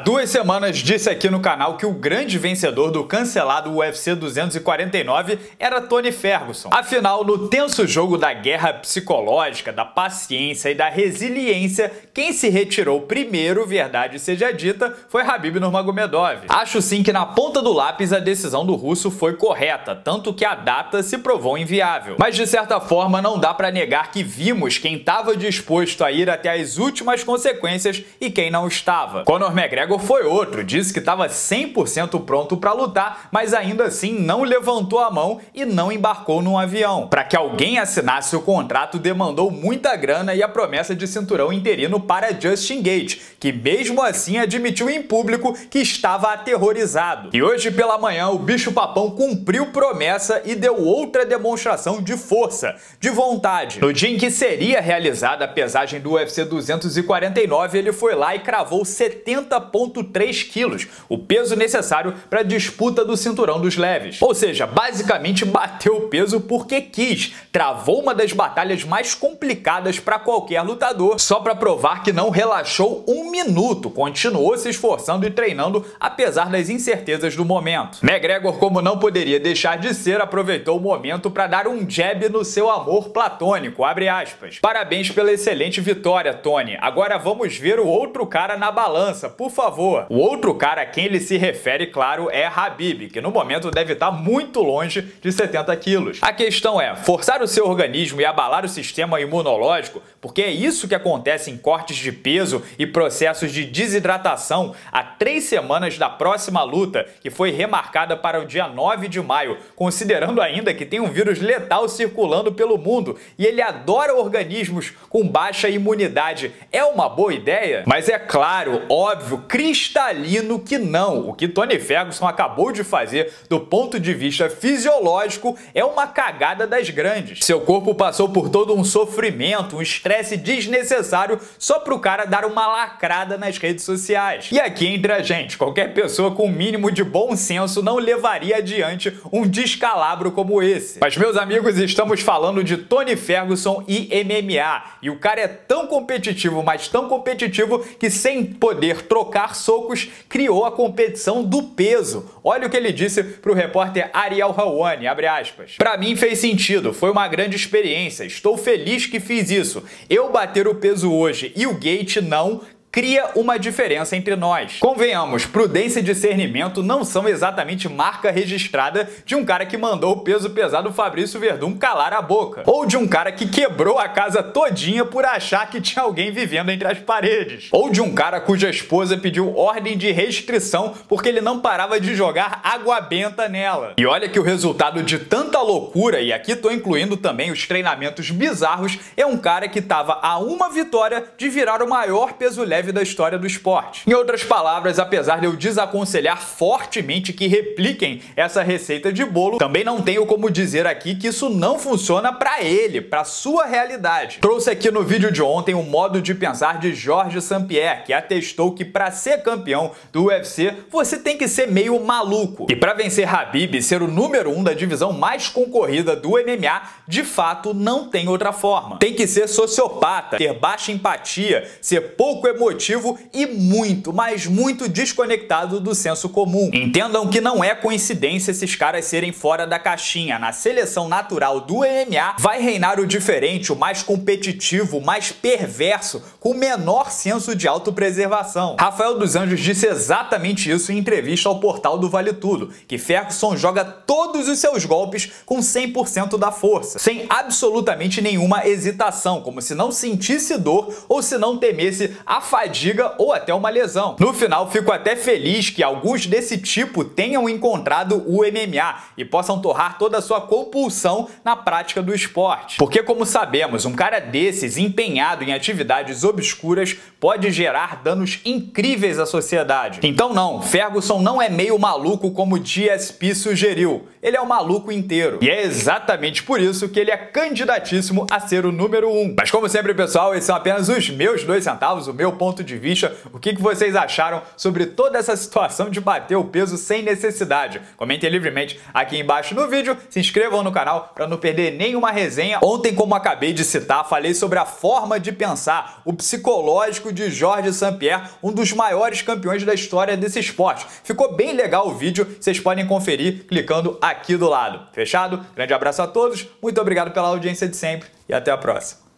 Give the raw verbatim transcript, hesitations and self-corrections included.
duas semanas disse aqui no canal que o grande vencedor do cancelado U F C duzentos e quarenta e nove era Tony Ferguson. Afinal, no tenso jogo da guerra psicológica, da paciência e da resiliência, quem se retirou primeiro, verdade seja dita, foi Khabib Nurmagomedov. Acho sim que na ponta do lápis a decisão do russo foi correta, tanto que a data se provou inviável. Mas de certa forma não dá pra negar que vimos quem estava disposto a ir até as últimas consequências e quem não estava. Conor McGregor foi outro, disse que estava cem por cento pronto para lutar, mas ainda assim não levantou a mão e não embarcou num avião. Para que alguém assinasse o contrato, demandou muita grana e a promessa de cinturão interino para Justin Gaethje, que mesmo assim admitiu em público que estava aterrorizado. E hoje pela manhã o bicho-papão cumpriu promessa e deu outra demonstração de força, de vontade. No dia em que seria realizada a pesagem do U F C duzentos e quarenta e nove, ele foi lá e cravou setenta vírgula três quilos, o peso necessário para a disputa do cinturão dos leves. Ou seja, basicamente bateu o peso porque quis, travou uma das batalhas mais complicadas para qualquer lutador, só para provar que não relaxou um minuto, continuou se esforçando e treinando apesar das incertezas do momento. McGregor, como não poderia deixar de ser, aproveitou o momento para dar um jab no seu amor platônico, abre aspas. Parabéns pela excelente vitória, Tony. Agora vamos ver o outro cara na balança, por favor. O outro cara a quem ele se refere, claro, é Khabib, que no momento deve estar muito longe de setenta quilos. A questão é, forçar o seu organismo e abalar o sistema imunológico, porque é isso que acontece em cortes de peso e processos de desidratação há três semanas da próxima luta, que foi remarcada para o dia nove de maio, considerando ainda que tem um vírus letal circulando pelo mundo e ele adora organismos com baixa imunidade. É uma boa ideia? Mas é claro, óbvio, cristalino que não. O que Tony Ferguson acabou de fazer do ponto de vista fisiológico é uma cagada das grandes. Seu corpo passou por todo um sofrimento, um estresse desnecessário só pro cara dar uma lacrada nas redes sociais. E aqui entre a gente, qualquer pessoa com o mínimo de bom senso não levaria adiante um descalabro como esse. Mas meus amigos, estamos falando de Tony Ferguson e M M A. E o cara é tão competitivo, mas tão competitivo que sem poder trocar socos, criou a competição do peso. Olha o que ele disse pro repórter Ariel Helwani, abre aspas. Pra mim fez sentido, foi uma grande experiência, estou feliz que fiz isso. Eu bater o peso hoje e o Gaethje não, cria uma diferença entre nós. Convenhamos, prudência e discernimento não são exatamente marca registrada de um cara que mandou o peso pesado Fabrício Werdum calar a boca. Ou de um cara que quebrou a casa todinha por achar que tinha alguém vivendo entre as paredes. Ou de um cara cuja esposa pediu ordem de restrição porque ele não parava de jogar água benta nela. E olha que o resultado de tanta loucura, e aqui tô incluindo também os treinamentos bizarros, é um cara que tava a uma vitória de virar o maior peso leve da história do esporte. Em outras palavras, apesar de eu desaconselhar fortemente que repliquem essa receita de bolo, também não tenho como dizer aqui que isso não funciona para ele, para sua realidade. Trouxe aqui no vídeo de ontem o modo de pensar de Georges St-Pierre, que atestou que para ser campeão do U F C, você tem que ser meio maluco. E para vencer Khabib e ser o número um da divisão mais concorrida do M M A, de fato não tem outra forma. Tem que ser sociopata, ter baixa empatia, ser pouco emotivo e muito, mas muito desconectado do senso comum. Entendam que não é coincidência esses caras serem fora da caixinha. Na seleção natural do M M A vai reinar o diferente, o mais competitivo, o mais perverso, com o menor senso de autopreservação. Rafael dos Anjos disse exatamente isso em entrevista ao portal do Vale Tudo, que Ferguson joga todos os seus golpes com cem por cento da força, sem absolutamente nenhuma hesitação, como se não sentisse dor ou se não temesse a fadiga ou até uma lesão. No final, fico até feliz que alguns desse tipo tenham encontrado o M M A e possam torrar toda a sua compulsão na prática do esporte. Porque, como sabemos, um cara desses empenhado em atividades obscuras pode gerar danos incríveis à sociedade. Então não, Ferguson não é meio maluco como G S P sugeriu. Ele é um maluco inteiro. E é exatamente por isso que ele é candidatíssimo a ser o número um. Mas como sempre, pessoal, esses são apenas os meus dois centavos, o meu ponto de vista. O que que vocês acharam sobre toda essa situação de bater o peso sem necessidade? Comentem livremente aqui embaixo no vídeo. Se inscrevam no canal para não perder nenhuma resenha. Ontem, como acabei de citar, falei sobre a forma de pensar, o psicológico clássico de Georges St-Pierre, um dos maiores campeões da história desse esporte. Ficou bem legal o vídeo, vocês podem conferir clicando aqui do lado. Fechado? Grande abraço a todos, muito obrigado pela audiência de sempre e até a próxima.